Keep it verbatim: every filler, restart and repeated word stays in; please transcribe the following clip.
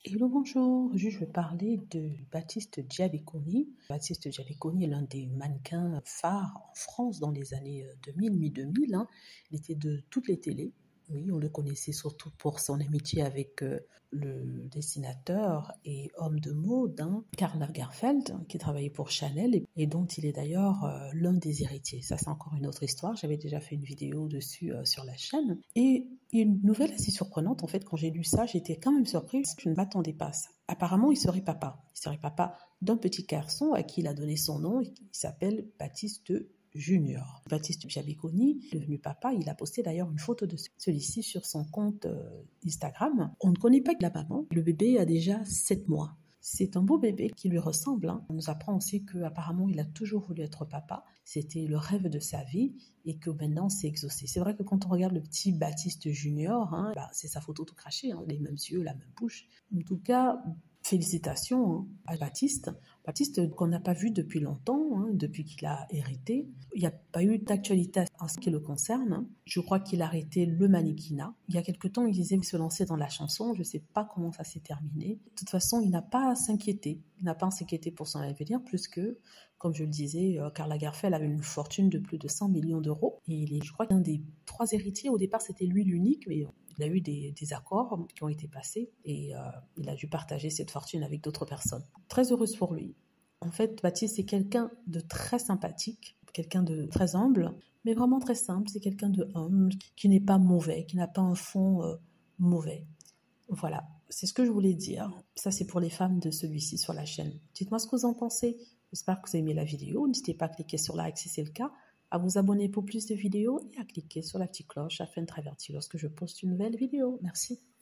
Hello, bonjour. Aujourd'hui, je vais parler de Baptiste Giabiconi. Baptiste Giabiconi est l'un des mannequins phares en France dans les années deux mille, mi-deux mille. Hein. Il était de toutes les télés. Oui, on le connaissait surtout pour son amitié avec euh, le dessinateur et homme de mode, hein, Karl Lagerfeld, qui travaillait pour Chanel et, et dont il est d'ailleurs euh, l'un des héritiers. Ça, c'est encore une autre histoire. J'avais déjà fait une vidéo dessus euh, sur la chaîne. Et une nouvelle assez surprenante, en fait, quand j'ai lu ça, j'étais quand même surprise. Je ne m'attendais pas à ça. Apparemment, il serait papa. Il serait papa d'un petit garçon à qui il a donné son nom. Il s'appelle Baptiste Junior. Baptiste Giabiconi, devenu papa, il a posté d'ailleurs une photo de celui-ci sur son compte euh, Instagram. On ne connaît pas la maman. Le bébé a déjà sept mois. C'est un beau bébé qui lui ressemble. Hein. On nous apprend aussi qu'apparemment, il a toujours voulu être papa. C'était le rêve de sa vie et que maintenant, c'est exaucé. C'est vrai que quand on regarde le petit Baptiste Junior, hein, bah, c'est sa photo tout crachée, hein, les mêmes yeux, la même bouche. En tout cas, félicitations hein, à Baptiste. Baptiste qu'on n'a pas vu depuis longtemps, hein, depuis qu'il a hérité. Il n'y a pas eu d'actualité en ce qui le concerne. Hein. Je crois qu'il a arrêté le mannequinat. Il y a quelque temps, il disait se lancer dans la chanson. Je ne sais pas comment ça s'est terminé. De toute façon, il n'a pas à s'inquiéter. Il n'a pas à s'inquiéter pour son avenir, plus que, comme je le disais, euh, Karl Lagerfeld avait une fortune de plus de cent millions d'euros. Et il est, je crois, qu'un des trois héritiers. Au départ, c'était lui l'unique, mais il a eu des, des accords qui ont été passés et euh, il a dû partager cette fortune avec d'autres personnes. Très heureuse pour lui. En fait, Baptiste, c'est quelqu'un de très sympathique, quelqu'un de très humble, mais vraiment très simple. C'est quelqu'un de humble, qui n'est pas mauvais, qui n'a pas un fond euh, mauvais. Voilà, c'est ce que je voulais dire. Ça, c'est pour les fans de celui-ci sur la chaîne. Dites-moi ce que vous en pensez. J'espère que vous avez aimé la vidéo. N'hésitez pas à cliquer sur like si c'est le cas, à vous abonner pour plus de vidéos et à cliquer sur la petite cloche afin d'être averti lorsque je poste une nouvelle vidéo. Merci.